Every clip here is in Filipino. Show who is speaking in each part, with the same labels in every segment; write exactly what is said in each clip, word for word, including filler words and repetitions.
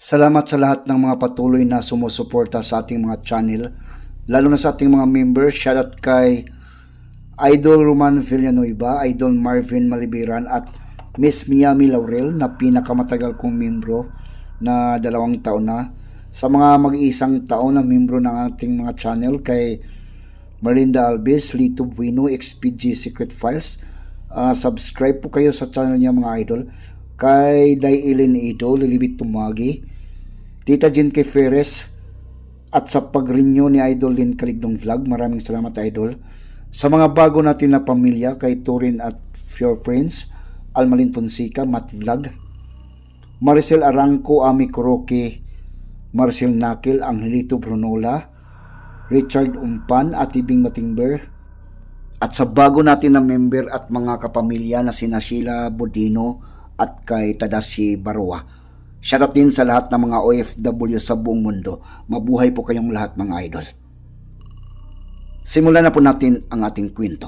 Speaker 1: Salamat sa lahat ng mga patuloy na sumusuporta sa ating mga channel, lalo na sa ating mga members. Shoutout kay Idol Roman Villanueva, Idol Marvin Malibiran at Miss Miami Laurel na pinakamatagal kong membro na dalawang taon na. Sa mga mag-iisang taon na membro ng ating mga channel kay Marinda Alves, Lito Bueno, X P G Secret Files, uh, subscribe po kayo sa channel niya mga idol. Kay Daiilin Idol, Lilibit Tumagi, Tita Jen K. Ferres, at sa pag-renew ni Idol Lin Kaligdong Vlog. Maraming salamat Idol. Sa mga bago natin na pamilya, kay Turin at Your Friends, Almalin Fonseca, Matt Vlog, Maricel Arangco, Ami Kuroki, Marcel Nakil, Angelito Brunola, Richard Umpan, at Ibing Matingber, at sa bago natin na member at mga kapamilya na sina Sheila Bodino at kay Tadashi Barua. Shoutout din sa lahat ng mga O F W sa buong mundo. Mabuhay po kayong lahat mga idol. Simulan na po natin ang ating kwento.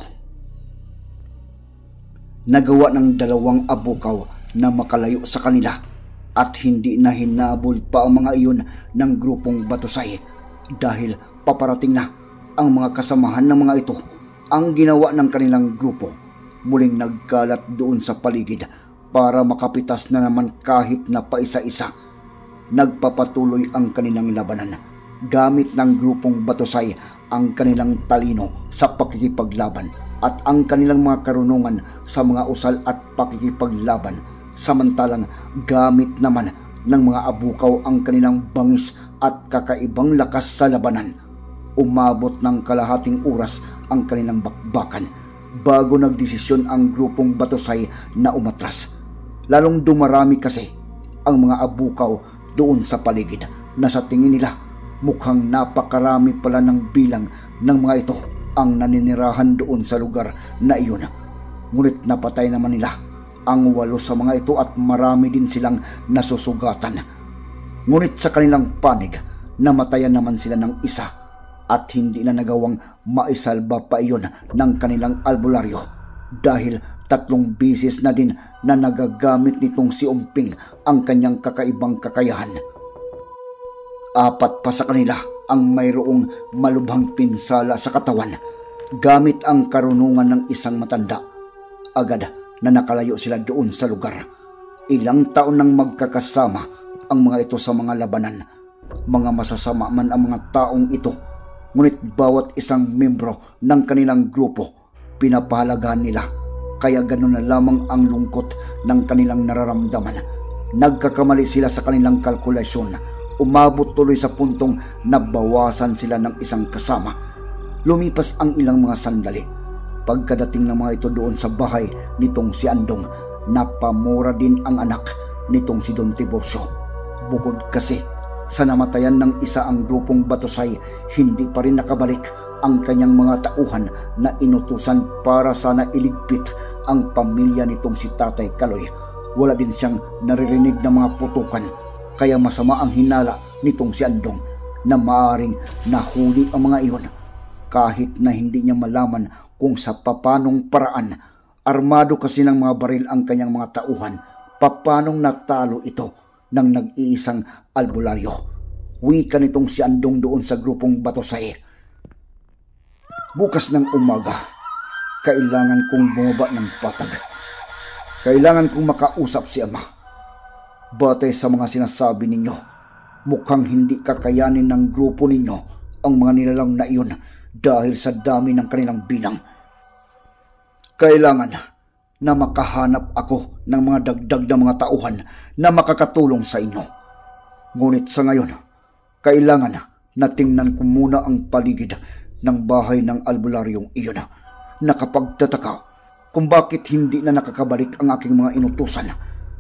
Speaker 1: Nagawa ng dalawang abukaw na makalayo sa kanila at hindi na hinabol pa ang mga iyon ng grupong Batusay dahil paparating na ang mga kasamahan ng mga ito. Ang ginawa ng kanilang grupo, muling nagkalat doon sa paligid para makapitas na naman kahit na paisa-isa. Nagpapatuloy ang kanilang labanan. Gamit ng grupong Batusay ang kanilang talino sa pakikipaglaban at ang kanilang mga karunungan sa mga usal at pakikipaglaban. Samantalang gamit naman ng mga abukaw ang kanilang bangis at kakaibang lakas sa labanan. Umabot ng kalahating oras ang kanilang bakbakan bago nagdesisyon ang grupong Batusay na umatras. Lalong dumarami kasi ang mga abukaw doon sa paligid na sa tingin nila mukhang napakarami pala ng bilang ng mga ito ang naninirahan doon sa lugar na iyon. Ngunit napatay naman nila ang walo sa mga ito at marami din silang nasusugatan. Ngunit sa kanilang panig, namatayan naman sila ng isa at hindi na nagawang maisalba pa iyon ng kanilang albularyo dahil tatlong bisis na din na nagagamit nitong si Umping ang kanyang kakaibang kakayahan. Apat pa sa kanila ang mayroong malubhang pinsala sa katawan gamit ang karunungan ng isang matanda. Agad na nakalayo sila doon sa lugar. Ilang taon nang magkakasama ang mga ito sa mga labanan. Mga masasama man ang mga taong ito, ngunit bawat isang membro ng kanilang grupo pinapahalagaan nila, kaya ganoon na lamang ang lungkot ng kanilang nararamdaman. Nagkakamali sila sa kanilang kalkulasyon. Umabot tuloy sa puntong nabawasan sila ng isang kasama. Lumipas ang ilang mga sandali. Pagkadating ng mga ito doon sa bahay nitong si Andong, napamura din ang anak nitong si Don Tiburcio. Bukod kasi sa namatayan ng isa ang grupong Batusay, hindi pa rin nakabalik ang kanyang mga tauhan na inutusan para sana iligpit ang pamilya nitong si Tatay Kaloy. Wala din siyang naririnig na mga putukan, kaya masama ang hinala nitong si Andong na maaring nahuli ang mga iyon. Kahit na hindi niya malaman kung sa papanong paraan, armado kasi ng mga baril ang kanyang mga tauhan, papanong natalo ito ng nag-iisang albularyo. Wika nitong si Andong doon sa grupong Batusay. Bukas ng umaga, kailangan kong bumaba ng patag. Kailangan kong makausap si Ama. Batay sa mga sinasabi ninyo, mukhang hindi kakayanin ng grupo ninyo ang mga nilalang na iyon dahil sa dami ng kanilang bilang. Kailangan na makahanap ako ng mga dagdag na mga tauhan na makakatulong sa inyo. Ngunit sa ngayon, kailangan na tingnan ko muna ang paligid ng bahay ng albularyong iyon. Nakapagtataka kung bakit hindi na nakakabalik ang aking mga inutusan.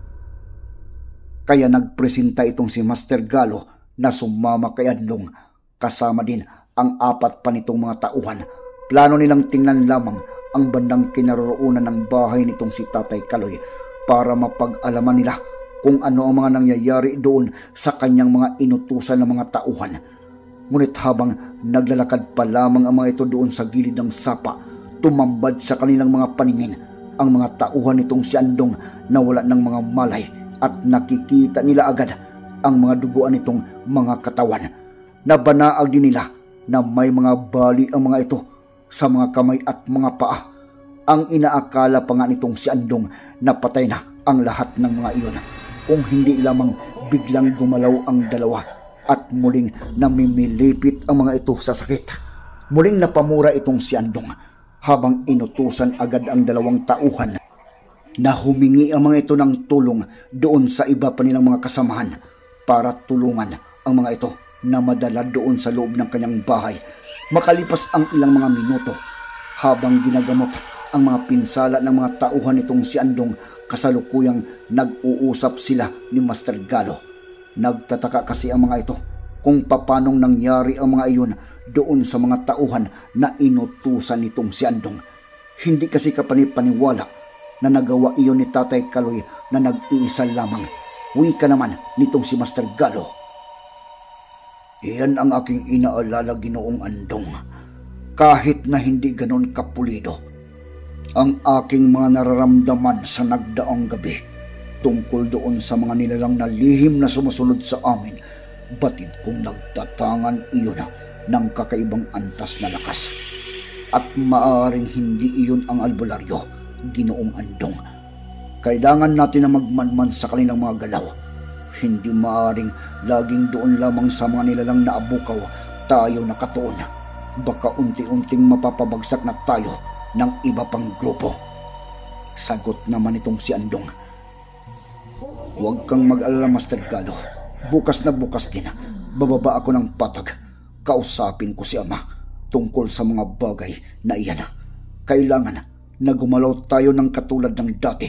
Speaker 1: Kaya nagpresenta itong si Master Galo na sumama kay Adlong, kasama din ang apat pa nitong mga tauhan. Plano nilang tingnan lamang ang bandang kinaroroonan ng bahay nitong si Tatay Kaloy para mapag-alaman nila kung ano ang mga nangyayari doon sa kanyang mga inutusan ng mga tauhan. Ngunit habang naglalakad pa lamang ang mga ito doon sa gilid ng sapa, tumambad sa kanilang mga paningin ang mga tauhan nitong si Andong na wala ng mga malay at nakikita nila agad ang mga duguan nitong mga katawan. Nabanaag din nila na may mga bali ang mga ito sa mga kamay at mga paa. Ang inaakala pa nga nitong si Andong na patay na ang lahat ng mga iyon, kung hindi lamang biglang gumalaw ang dalawa at muling namimilipit ang mga ito sa sakit. Muling napamura itong si Andong habang inutusan agad ang dalawang tauhan na humingi ang mga ito ng tulong doon sa iba pa nilang mga kasamahan para tulungan ang mga ito na madala doon sa loob ng kanyang bahay. Makalipas ang ilang mga minuto, habang ginagamot ang mga pinsala ng mga tauhan nitong si Andong, kasalukuyang nag-uusap sila ni Master Galo. Nagtataka kasi ang mga ito kung papanong nangyari ang mga iyon doon sa mga tauhan na inutusan nitong si Andong. Hindi kasi kapanipaniwala na nagawa iyon ni Tatay Kaloy na nag-iisa lamang. Wika naman nitong si Master Galo. Iyan ang aking inaalala, Ginoong Andong. Kahit na hindi ganon kapulido ang aking mga nararamdaman sa nagdaang gabi tungkol doon sa mga nilalang na lihim na sumusunod sa amin, batid kong nagtatangan iyon ng kakaibang antas na lakas. At maaring hindi iyon ang albularyo, Ginoong Andong. Kailangan natin na magmanman sa kanilang mga galaw. Hindi maaring laging doon lamang sa mga nilalang na abukaw tayo nakatuon. Baka unti-unting mapapabagsak na tayo ng iba pang grupo. Sagot naman itong si Andong. Huwag kang mag-alala, Master Galo. Bukas na bukas din, bababa ako ng patag. Kausapin ko si Ama tungkol sa mga bagay na iyan. Kailangan na gumalaw tayo ng katulad ng dati.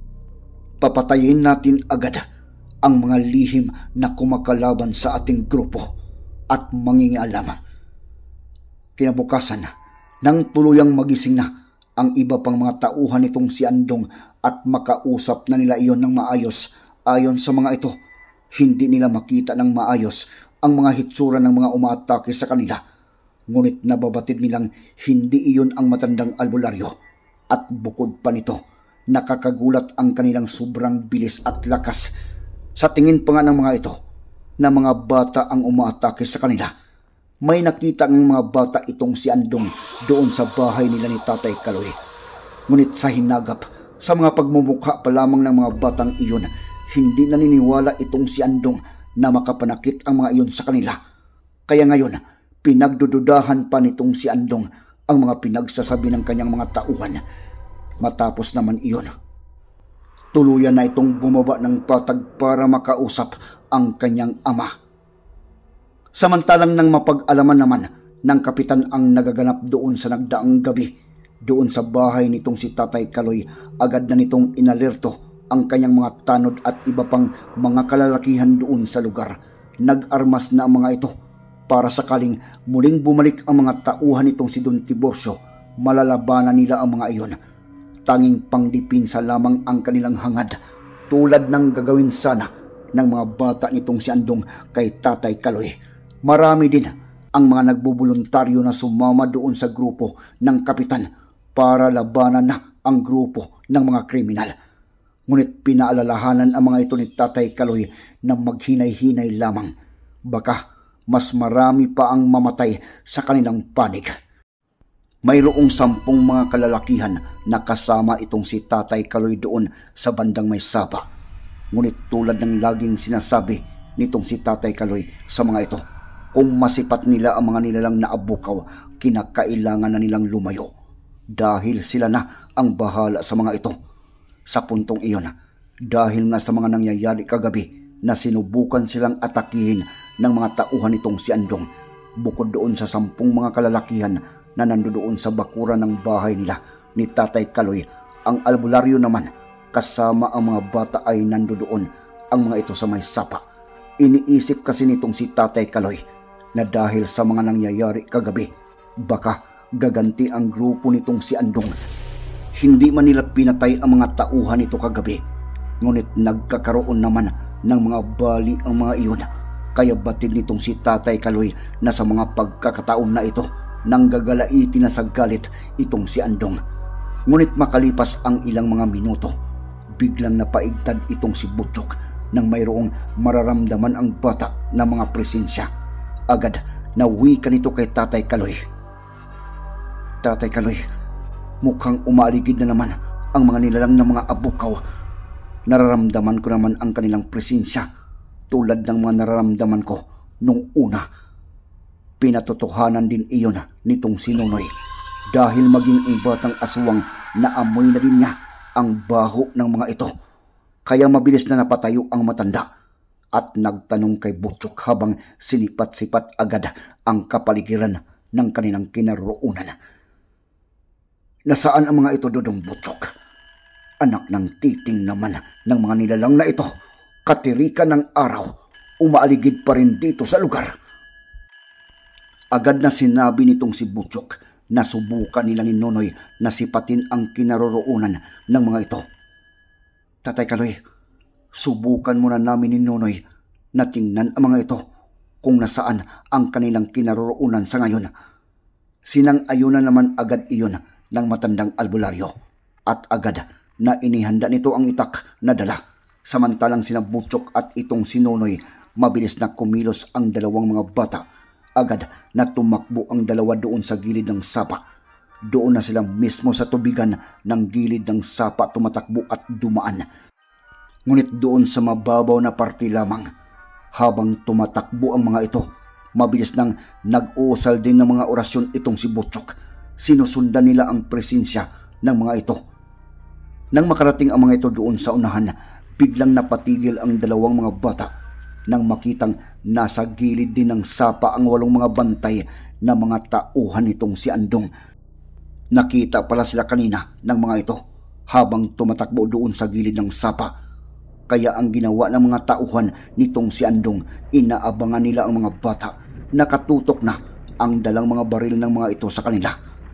Speaker 1: Papatayin natin agad ang mga lihim na kumakalaban sa ating grupo at mangingialam. Kinabukasan, nang tuluyang magising na ang iba pang mga tauhan nitong si Andong at makausap na nila iyon ng maayos, ayon sa mga ito, hindi nila makita ng maayos ang mga hitsura ng mga umaatake sa kanila. Ngunit nababatid nilang hindi iyon ang matandang albularyo. At bukod pa nito, nakakagulat ang kanilang sobrang bilis at lakas. Sa tingin pa nga ng mga ito na mga bata ang umaatake sa kanila. May nakita ng mga bata itong si Andong doon sa bahay nila ni Tatay Kaloy. Ngunit sa hinagap, sa mga pagmumukha pa lamang ng mga batang iyon, hindi naniniwala itong si Andong na makapanakit ang mga iyon sa kanila. Kaya ngayon, pinagdududahan pa nitong si Andong ang mga pinagsasabi ng kanyang mga tauhan. Matapos naman iyon, tuluyan na itong bumaba ng patag para makausap ang kanyang ama. Samantalang nang mapag-alaman naman ng kapitan ang nagaganap doon sa nagdaang gabi, doon sa bahay nitong si Tatay Kaloy, agad na nitong inalerto ang kanyang mga tanod at iba pang mga kalalakihan doon sa lugar. Nag-armas na ang mga ito para sakaling muling bumalik ang mga tauhan nitong si Don Tiburcio, malalabanan nila ang mga iyon. Tanging pangdipinsa lamang ang kanilang hangad, tulad ng gagawin sana ng mga bata nitong si Andong kay Tatay Kaloy. Marami din ang mga nagbubuluntaryo na sumama doon sa grupo ng kapitan para labanan na ang grupo ng mga kriminal. Ngunit pinaalalahanan ang mga ito ni Tatay Kaloy na maghinay-hinay lamang. Baka mas marami pa ang mamatay sa kanilang panig. Mayroong sampung mga kalalakihan na kasama itong si Tatay Kaloy doon sa bandang may sapa. Ngunit tulad ng laging sinasabi nitong si Tatay Kaloy sa mga ito, kung masipat nila ang mga nilalang na abukaw, kinakailangan na nilang lumayo dahil sila na ang bahala sa mga ito. Sa puntong iyon, dahil nga sa mga nangyayari kagabi na sinubukan silang atakihin ng mga tauhan nitong si Andong, bukod doon sa sampung mga kalalakihan na nandoon sa bakuran ng bahay nila ni Tatay Kaloy, ang albularyo naman kasama ang mga bata ay nandoon ang mga ito sa may sapa. Iniisip kasi nitong si Tatay Kaloy na dahil sa mga nangyayari kagabi, baka gaganti ang grupo nitong si Andong. Hindi man nila pinatay ang mga tauhan nito kagabi, ngunit nagkakaroon naman ng mga bali ang mga iyon. Kaya batid nitong si Tatay Kaloy na sa mga pagkakataon na ito, nanggagalaiti na sa galit itong si Andong. Ngunit makalipas ang ilang mga minuto, biglang napaigtad itong si Butchok nang mayroong mararamdaman ang bata na mga presensya. Agad nawi ka nito kay Tatay Kaloy. Tatay Kaloy, mukhang umaaligid na naman ang mga nilalang ng mga abukaw. Nararamdaman ko naman ang kanilang presensya tulad ng mga nararamdaman ko nung una. Pinatotohanan din iyon nitong si Nonoy dahil maging ang batang aswang na amoy na din niya ang baho ng mga ito. Kaya mabilis na napatayo ang matanda at nagtanong kay Butchok habang sinipat-sipat agad ang kapaligiran ng kanilang kinaroonan. Nasaan ang mga ito, Dodong Butchok? Anak ng titing naman ng mga nilalang na ito. Katirikan ng araw, umaaligid pa rin dito sa lugar. Agad na sinabi nitong si Butchok na subukan nila ni Nonoy na sipatin ang kinaroroonan ng mga ito. Tatay Kaloy, subukan muna namin ni Nonoy na tingnan ang mga ito kung nasaan ang kanilang kinaroroonan sa ngayon. Sinang-ayunan naman agad iyon ng matandang albularyo at agad na inihanda nito ang itak na dala. Samantalang sina Butchok at itong si Nonoy, mabilis na kumilos ang dalawang mga bata. Agad na tumakbo ang dalawa doon sa gilid ng sapa. Doon na sila mismo sa tubigan ng gilid ng sapa tumatakbo at dumaan. Ngunit doon sa mababaw na parte lamang, habang tumatakbo ang mga ito, mabilis nang nag-uusal din ng mga orasyon itong si Butchok. Sinusundan nila ang presensya ng mga ito. Nang makarating ang mga ito doon sa unahan, biglang napatigil ang dalawang mga bata nang makitang nasa gilid din ng sapa ang walong mga bantay na mga tauhan nitong si Andong. Nakita pala sila kanina ng mga ito habang tumatakbo doon sa gilid ng sapa. Kaya ang ginawa ng mga tauhan nitong si Andong, inaabangan nila ang mga bata. Nakatutok na ang dalang mga baril ng mga ito sa kanila.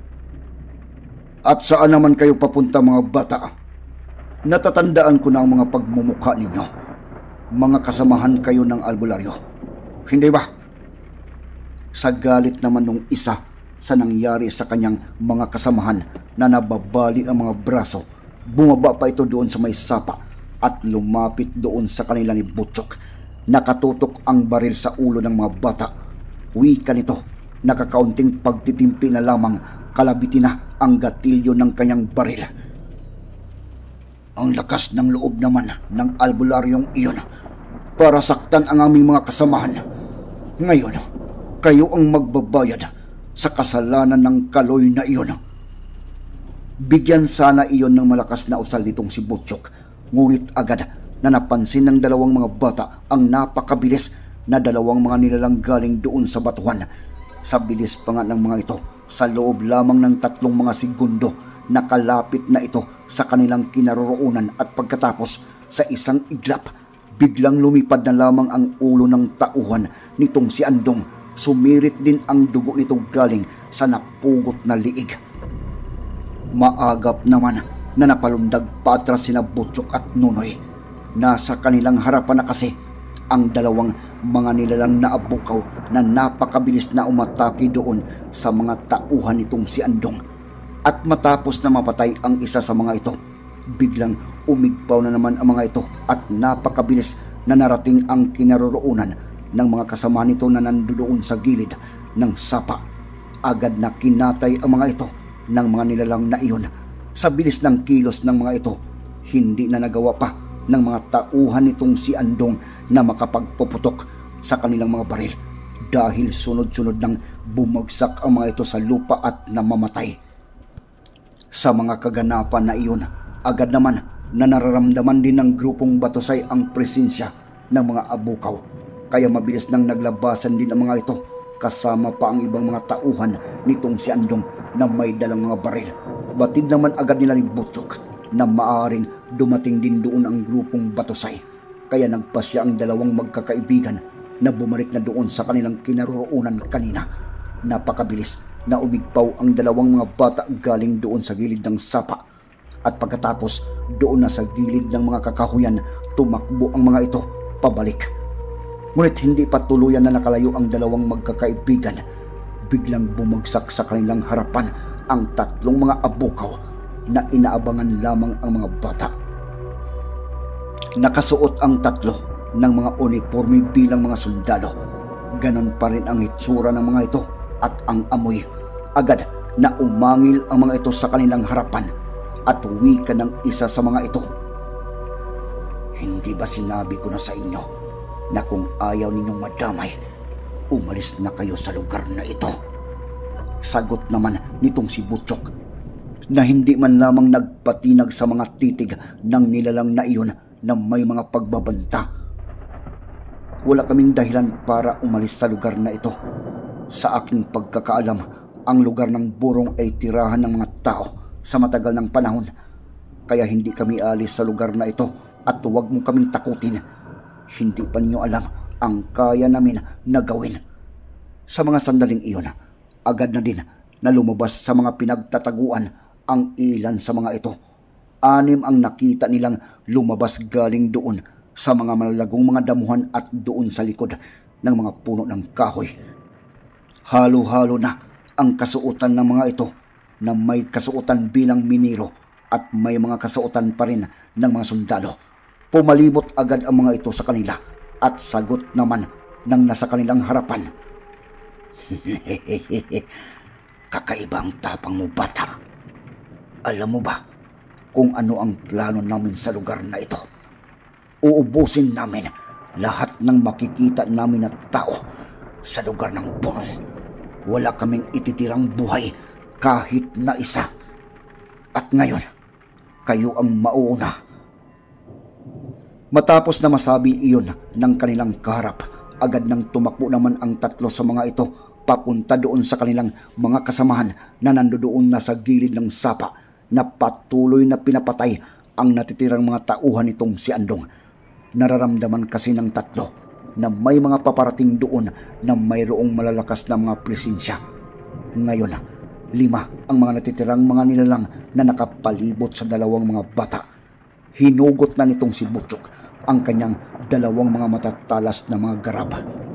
Speaker 1: At saan naman kayo papunta, mga bata? Natatandaan ko na ang mga pagmumukha ninyo. Mga kasamahan kayo ng albularyo, hindi ba? Sa galit naman nung isa sa nangyari sa kanyang mga kasamahan na nababali ang mga braso, bumaba pa ito doon sa may sapa at lumapit doon sa kanila ni Butchok. Nakatutok ang baril sa ulo ng mga bata. Wika nito, nakakaunting pagtitimpi na lamang, kalabitin na ang gatilyo ng kanyang baril. Ang lakas ng loob naman ng albularyong iyon para saktan ang aming mga kasamahan. Ngayon, kayo ang magbabayad sa kasalanan ng Kaloy na iyon. Bigyan sana iyon ng malakas na usal nitong si Butchok, ngunit agad na napansin ng dalawang mga bata ang napakabilis na dalawang mga nilalang galing doon sa batuhan. Sa bilis pa nga ng mga ito, sa loob lamang ng tatlong mga segundo, nakalapit na ito sa kanilang kinaroroonan at pagkatapos sa isang iglap, biglang lumipad na lamang ang ulo ng tauhan nitong si Andong. Sumirit din ang dugo nito galing sa napugot na liig. Maagap naman na napalundag pa atras sina Butchok at Nonoy. Nasa kanilang harapan na kasi ang dalawang mga nilalang na abukaw na napakabilis na umatake doon sa mga tauhan nitong si Andong. At matapos na mapatay ang isa sa mga ito, biglang umigpaw na naman ang mga ito at napakabilis na narating ang kinaroroonan ng mga kasama nito na nandoon sa gilid ng sapa. Agad na kinatay ang mga ito ng mga nilalang na iyon. Sa bilis ng kilos ng mga ito, hindi na nagawa pa ng mga tauhan nitong si Andong na makapagpuputok sa kanilang mga baril dahil sunod-sunod nang bumagsak ang mga ito sa lupa at namamatay. Sa mga kaganapan na iyon, agad naman na nararamdaman din ng grupong Batusay ang presensya ng mga abukaw. Kaya mabilis nang naglabasan din ang mga ito kasama pa ang ibang mga tauhan nitong si Andong na may dalang mga baril. Batid naman agad nila ni Butchok na maaaring dumating din doon ang grupong Batusay. Kaya nagpasya ang dalawang magkakaibigan na bumalik na doon sa kanilang kinaroroonan kanina. Napakabilis na umigpaw ang dalawang mga bata galing doon sa gilid ng sapa. At pagkatapos doon na sa gilid ng mga kakahuyan, tumakbo ang mga ito pabalik. Ngunit hindi pa tuluyan na nakalayo ang dalawang magkakaibigan. Biglang bumagsak sa kanilang harapan ang tatlong mga abukaw na inaabangan lamang ang mga bata. Nakasuot ang tatlo ng mga uniforme bilang mga sundalo. Ganon pa rin ang hitsura ng mga ito at ang amoy. Agad na umangil ang mga ito sa kanilang harapan at wika ng isa sa mga ito. Hindi ba sinabi ko na sa inyo na kung ayaw ninyong madamay, umalis na kayo sa lugar na ito? Sagot naman nitong si Butchok, na hindi man lamang nagpatinag sa mga titig ng nilalang na iyon na may mga pagbabanta. Wala kaming dahilan para umalis sa lugar na ito. Sa aking pagkakaalam, ang lugar ng burong ay tirahan ng mga tao sa matagal ng panahon. Kaya hindi kami alis sa lugar na ito at huwag mo kaming takutin. Hindi pa ninyo alam ang kaya namin na gawin. Sa mga sandaling iyon, agad na din na lumabas sa mga pinagtataguan ang ilan sa mga ito. Anim ang nakita nilang lumabas galing doon sa mga malalagong mga damuhan at doon sa likod ng mga puno ng kahoy. Halo-halo na ang kasuotan ng mga ito, na may kasuotan bilang minero at may mga kasuotan pa rin ng mga sundalo. Pumalibot agad ang mga ito sa kanila at sagot naman ng nasa kanilang harapan. Kakaiba ang tapang mo, bata. Alam mo ba kung ano ang plano namin sa lugar na ito? Uubusin namin lahat ng makikita namin na tao sa lugar ng burong. Wala kaming ititirang buhay kahit na isa. At ngayon, kayo ang mauuna. Matapos na masabi iyon ng kanilang kaharap, agad nang tumakbo naman ang tatlo sa mga ito papunta doon sa kanilang mga kasamahan na nandoon na sa gilid ng sapa, na patuloy na pinapatay ang natitirang mga tauhan nitong si Andong. Nararamdaman kasi ng tatlo na may mga paparating doon na mayroong malalakas na mga presensya. Ngayon, lima ang mga natitirang mga nilalang na nakapalibot sa dalawang mga bata. Hinugot na nitong si Butchok ang kanyang dalawang mga matatalas na mga garab.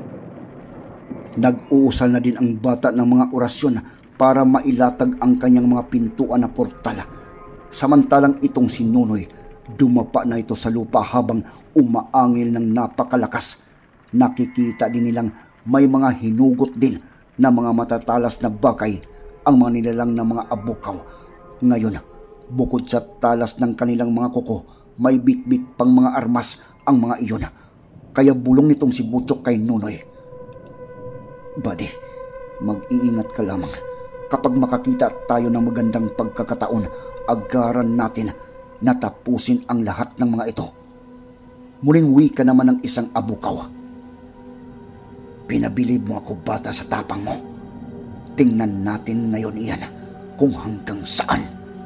Speaker 1: Nag-uusal na din ang bata ng mga orasyon para mailatag ang kanyang mga pintuan na portal. Samantalang itong si Nunoy, dumapa na ito sa lupa habang umaangil ng napakalakas. Nakikita din nilang may mga hinugot din na mga matatalas na bakay ang mga nilalang na mga abukaw. Ngayon, bukod sa talas ng kanilang mga kuko, may bitbit pang mga armas ang mga iyon. Kaya bulong nitong si Butchok kay Nunoy, "Buddy, mag-iingat ka lamang. Kapag makakita tayo ng magandang pagkakataon, agaran natin na tapusin ang lahat ng mga ito." Muling wika naman ng isang abukaw, "Pinabilib mo ako, bata, sa tapang mo. Tingnan natin ngayon iyan kung hanggang saan."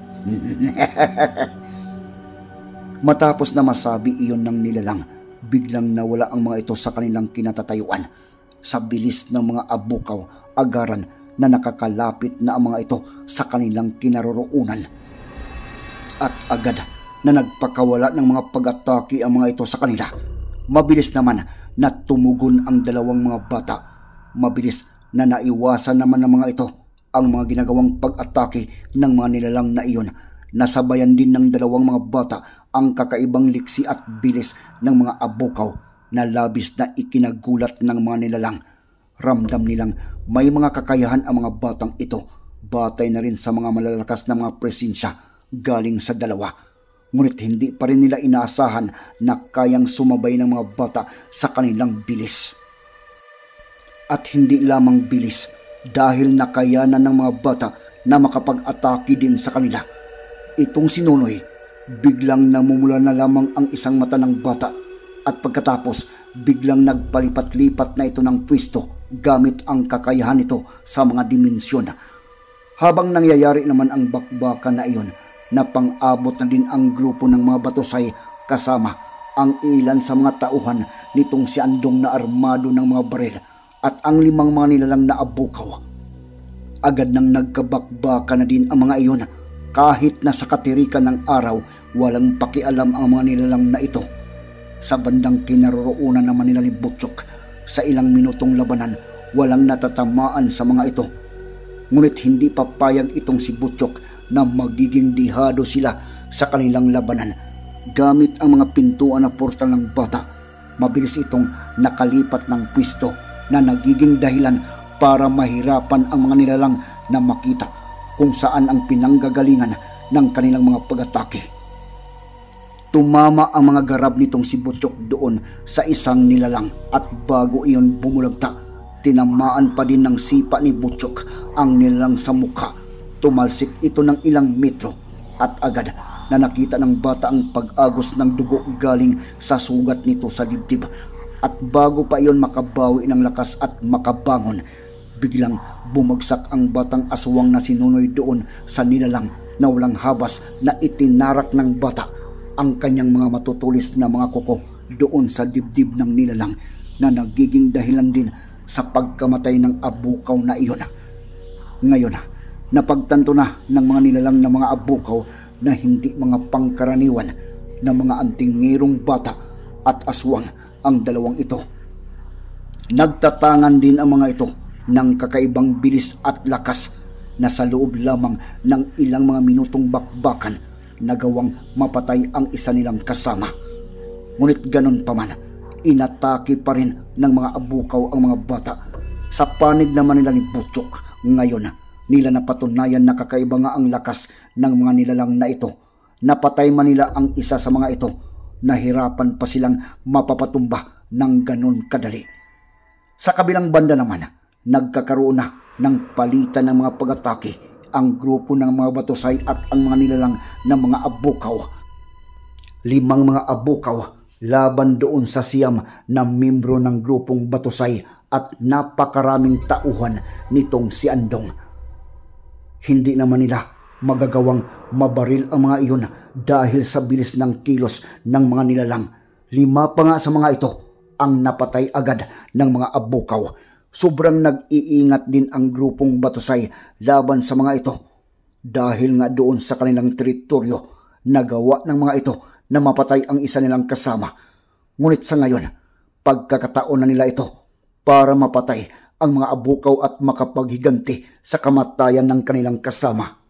Speaker 1: Matapos na masabi iyon ng nilalang, biglang nawala ang mga ito sa kanilang kinatatayuan. Sa bilis ng mga abukaw, agaran na nakakalapit na ang mga ito sa kanilang kinaroroonan. At agad na nagpakawala ng mga pag-atake ang mga ito sa kanila. Mabilis naman na tumugon ang dalawang mga bata. Mabilis na naiwasan naman ng mga ito ang mga ginagawang pag-atake ng mga nilalang na iyon. Nasabayan din ng dalawang mga bata ang kakaibang liksi at bilis ng mga abukaw na labis na ikinagulat ng mga nilalang. Ramdam nilang may mga kakayahan ang mga batang ito, batay na rin sa mga malalakas na mga presensya galing sa dalawa. Ngunit hindi pa rin nila inaasahan na kayang sumabay ng mga bata sa kanilang bilis. At hindi lamang bilis, dahil nakayanan ng mga bata na makapag-atake din sa kanila. Itong si Nunoy, biglang namumula na lamang ang isang mata ng bata at pagkatapos biglang nagpalipat-lipat na ito ng pwesto gamit ang kakayahan nito sa mga dimensyon. Habang nangyayari naman ang bakbakan na iyon, napang-abot na din ang grupo ng mga batusay kasama ang ilan sa mga tauhan nitong si Andong na armado ng mga baril at ang limang mga nilalang na abukaw. Agad nang nagkabakbaka na din ang mga iyon. Kahit na sa katirikan ng araw, walang pakialam ang mga nilalang na ito. Sa bandang kinaroroonan naman nila ni Butchok, sa ilang minutong labanan, walang natatamaan sa mga ito. Ngunit hindi papayag itong si Butchok na magiging dihado sila sa kanilang labanan. gamit ang mga pintuan na portal ng bata. Mabilis itong nakalipat ng pwesto na nagiging dahilan para mahirapan ang mga nilalang na makita kung saan ang pinanggagalingan ng kanilang mga pag-atake. Tumama ang mga garab nitong si Butchok doon sa isang nilalang at bago iyon bumulagta, tinamaan pa din ng sipa ni Butchok ang nilalang sa mukha. Tumalsik ito ng ilang metro at agad na nakita ng bata ang pag-agos ng dugo galing sa sugat nito sa dibdib. At bago pa iyon makabawi ng lakas at makabangon, biglang bumagsak ang batang aswang na sinunoy doon sa nilalang na walang habas na itinarak ng bata ang kanyang mga matutulis na mga kuko doon sa dibdib ng nilalang na nagiging dahilan din sa pagkamatay ng abukaw na iyon. Ngayon, napagtanto na ng mga nilalang na mga abukaw na hindi mga pangkaraniwan na mga antingirong bata at aswang ang dalawang ito. Nagtatangan din ang mga ito ng kakaibang bilis at lakas na sa loob lamang ng ilang mga minutong bakbakan nagawang mapatay ang isa nilang kasama. Ngunit ganon pa man, inatake pa rin ng mga abukaw ang mga bata. Sa panig naman nila ni Butchok, ngayon nila napatunayan na kakaiba nga ang lakas ng mga nilalang na ito. Napatay man nila ang isa sa mga ito, nahirapan pa silang mapapatumba ng ganon kadali. Sa kabilang banda naman, nagkakaroon na ng palitan ng mga pag-atake ang grupo ng mga batusay at ang mga nilalang ng mga abukaw. Limang mga abukaw laban doon sa siyam na membro ng grupong batusay at napakaraming tauhan nitong si Andong. Hindi naman nila magagawang mabaril ang mga iyon dahil sa bilis ng kilos ng mga nilalang. Lima pa nga sa mga ito ang napatay agad ng mga abukaw. Sobrang nag-iingat din ang grupong batusay laban sa mga ito dahil nga doon sa kanilang teritoryo nagawa ng mga ito na mapatay ang isa nilang kasama. Ngunit sa ngayon, pagkakataon na nila ito para mapatay ang mga abukaw at makapaghiganti sa kamatayan ng kanilang kasama.